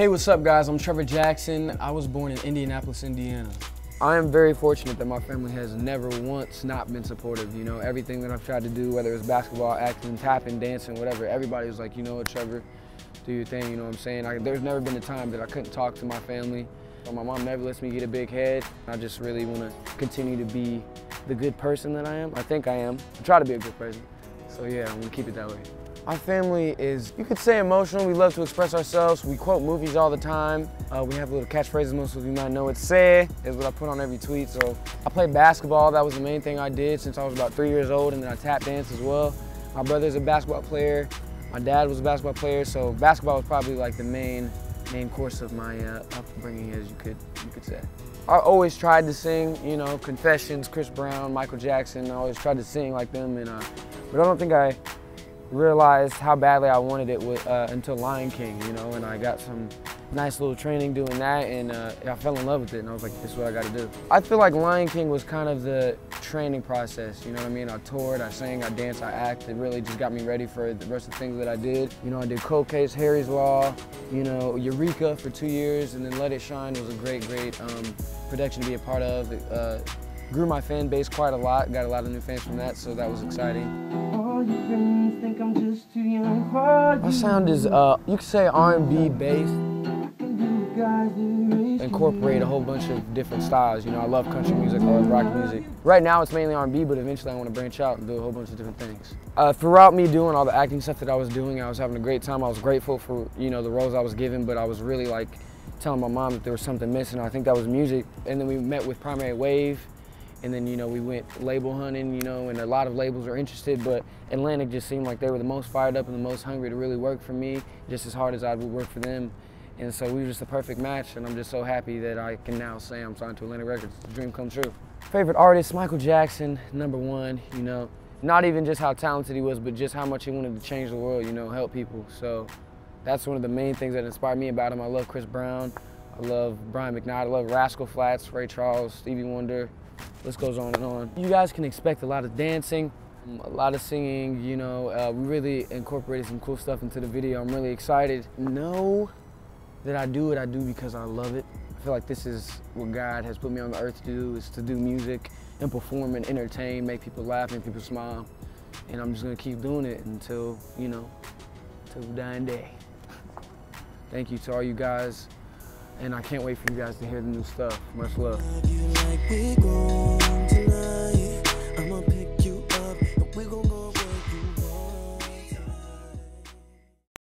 Hey, what's up guys? I'm Trevor Jackson. I was born in Indianapolis, Indiana. I am very fortunate that my family has never once not been supportive. You know, everything that I've tried to do, whether it's basketball, acting, tapping, dancing, whatever, everybody was like, you know what, Trevor, do your thing, you know what I'm saying? There's never been a time that I couldn't talk to my family. My mom never lets me get a big head. I just really want to continue to be the good person that I am. I think I am. I try to be a good person. So yeah, I'm gonna keep it that way. Our family is, you could say, emotional. We love to express ourselves. We quote movies all the time. We have little catchphrases most of you might know. It's "say" is what I put on every tweet. So I played basketball. That was the main thing I did since I was about 3 years old, and then I tap dance as well. My brother's a basketball player. My dad was a basketball player, so basketball was probably like the main course of my upbringing, as you could say. I always tried to sing, you know, Confessions, Chris Brown, Michael Jackson. I always tried to sing like them, but I don't think I realized how badly I wanted it until Lion King, you know, and I got some nice little training doing that, and I fell in love with it, and I was like, this is what I got to do. I feel like Lion King was kind of the training process, you know what I mean? I toured, I sang, I danced, I acted. It really just got me ready for the rest of the things that I did. You know, I did Cold Case, Harry's Law, you know, Eureka for 2 years, and then Let It Shine was a great production to be a part of. It grew my fan base quite a lot, got a lot of new fans from that, so that was exciting. My sound is, you could say R&B based. Incorporate a whole bunch of different styles. You know, I love country music, I love rock music. Right now it's mainly R&B, but eventually I want to branch out and do a whole bunch of different things. Throughout me doing all the acting stuff that I was doing, I was having a great time. I was grateful for, you know, the roles I was given, but I was really like telling my mom that there was something missing. I think that was music. And then we met with Primary Wave. And then, you know, we went label hunting, you know, and a lot of labels are interested, but Atlantic just seemed like they were the most fired up and the most hungry to really work for me, just as hard as I would work for them. And so we were just the perfect match, and I'm just so happy that I can now say I'm signed to Atlantic Records. It's a dream come true. Favorite artist, Michael Jackson, #1, you know. Not even just how talented he was, but just how much he wanted to change the world, you know, help people. So that's one of the main things that inspired me about him. I love Chris Brown, I love Brian McKnight, I love Rascal Flatts, Ray Charles, Stevie Wonder. List goes on and on. You guys can expect a lot of dancing, a lot of singing, you know. We really incorporated some cool stuff into the video. I'm really excited. Know that I do what I do because I love it. I feel like this is what God has put me on the earth to do, is to do music and perform and entertain, make people laugh, make people smile. And I'm just gonna keep doing it until, you know, till the dying day. Thank you to all you guys. And I can't wait for you guys to hear the new stuff. Much love.